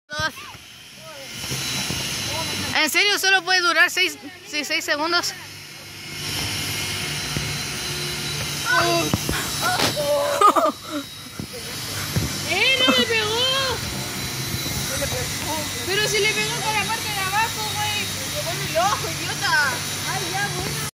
¿En serio solo puede durar 6 segundos? ¡No me pegó! Pero si le pegó con la parte de abajo, güey. Me pegó en el ojo, idiota. Ay, ya, bueno.